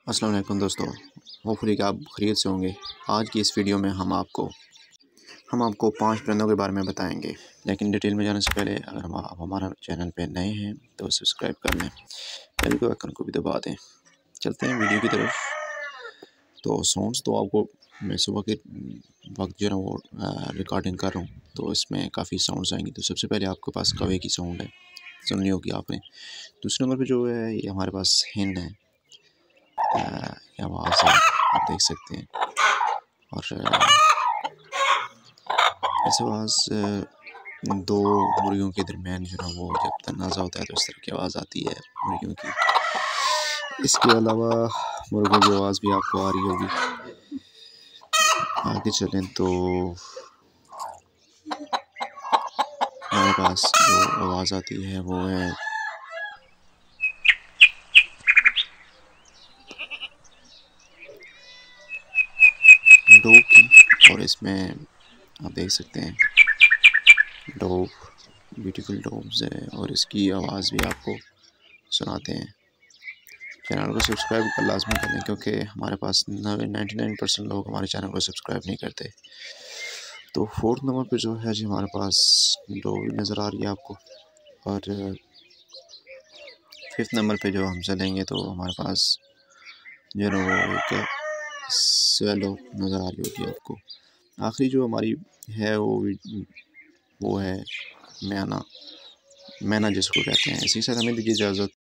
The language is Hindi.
अस्सलाम वालेकुम दोस्तों, होपफुली कि आप खैरियत से होंगे। आज की इस वीडियो में हम आपको 5 परिंदों के बारे में बताएंगे। लेकिन डिटेल में जाने से पहले अगर आप हमारा चैनल पे नए हैं तो सब्सक्राइब कर लें, बेल के आइकन को भी दबा दें। चलते हैं वीडियो की तरफ। तो साउंड्स तो आपको मैं सुबह के वक्त जो है वो रिकॉर्डिंग कर रहा हूँ, तो इसमें काफ़ी साउंड्स आएंगी। तो सबसे पहले आपके पास कौवे की साउंड है, सुन ली होगी आपने। दूसरे नंबर पर जो है ये हमारे पास हिंड है, ये आवाज़ है, आप देख सकते हैं। और इस आवाज़ दो मुर्गियों के दरमियान जो है वो जब तनाज़ा होता है तो इस तरह की आवाज़ आती है मुर्गियों की। इसके अलावा मुर्गों की आवाज़ भी आपको आ रही होगी। आगे चलें तो हमारे पास जो आवाज़ आती है वो है डोव की, और इसमें आप देख सकते हैं डोव ब्यूटीफुल डोव्स है और इसकी आवाज़ भी आपको सुनाते हैं। चैनल को सब्सक्राइब कर लाजमी कर लें, क्योंकि हमारे पास 99% लोग हमारे चैनल को सब्सक्राइब नहीं करते। तो 4th नंबर पे जो है जी हमारे पास डोव नज़र आ रही है आपको। और 5th नंबर पे जो हम चलेंगे तो हमारे पास जो है वो एक स्वेलो नज़र आ रही होगी आपको। आखिरी जो हमारी है वो है मैना जिसको कहते हैं। इसी के साथ हमें दीजिए इजाज़त।